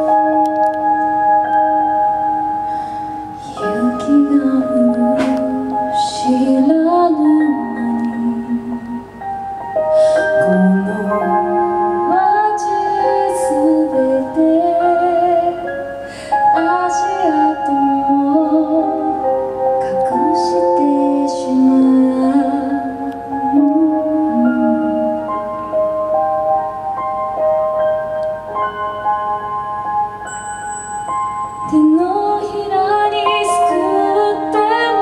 手のひらにすくっても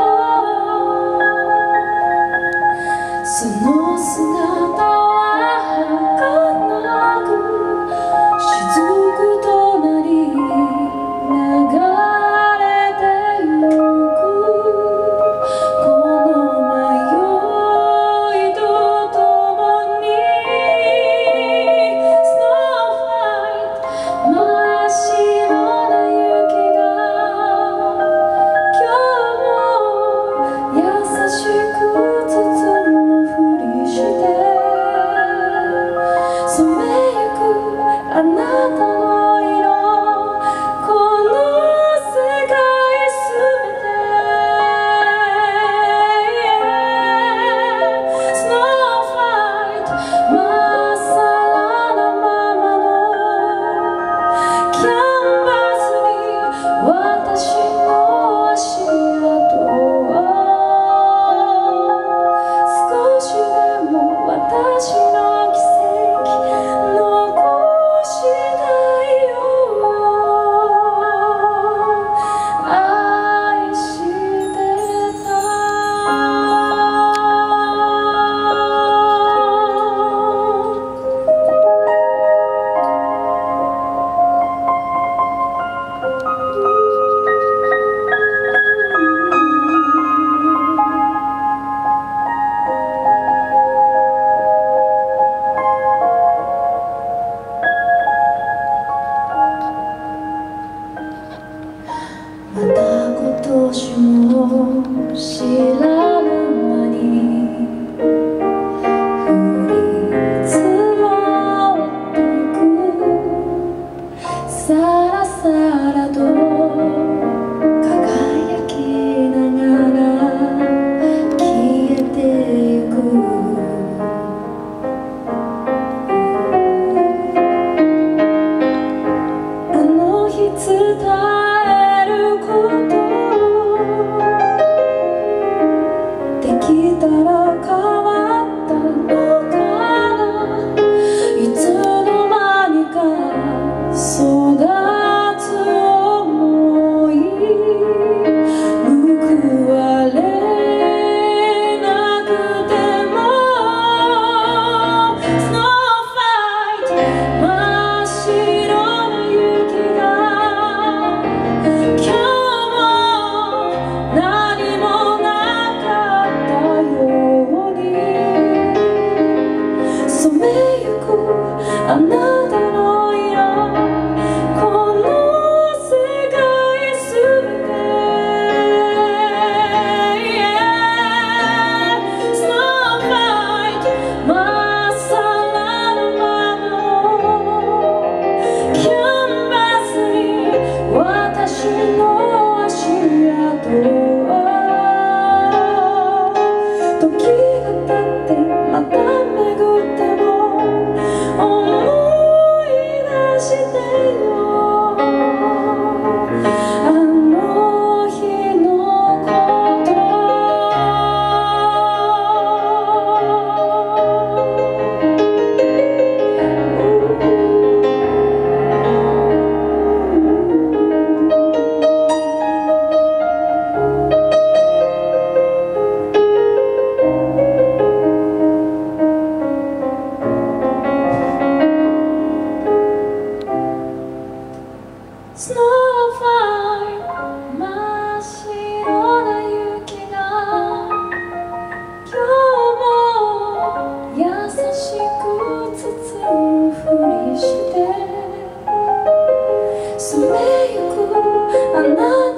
その姿は儚く雫となり流れてゆくこの迷いとともに Snowflake 真っ白な雪あなたの色この世界すべて Snowflake まっさらなままのキャンバスに私の足跡は少しでも私の奇跡また今年も知らぬ間に降り積もってくさらさらと輝きながら消えてゆくあの日伝えできたら変わったのかないつの間にか育つ想い報われなくても Snowflake 真っ白な雪が今日も何もなかったように染めゆくあなたの色この世界すべて Snowflake まっさらなままキャンバスに私の足跡は時が経ってまた巡っても思い出してよあの日のことSnowflake 真っ白な雪が今日も優しく包むふりして染めゆくあなた